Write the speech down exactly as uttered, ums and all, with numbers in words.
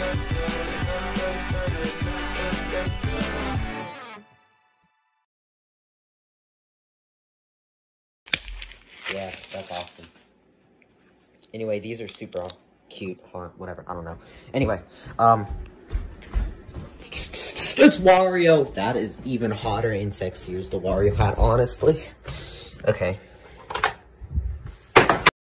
Yeah, that's awesome. Anyway, these are super cute, hot, whatever, I don't know. Anyway, um, it's Wario. That is even hotter and sexier as the Wario hat, honestly. Okay.